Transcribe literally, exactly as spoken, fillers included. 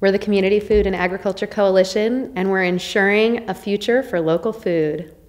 We're the Community Food and Agriculture Coalition, and we're ensuring a future for local food.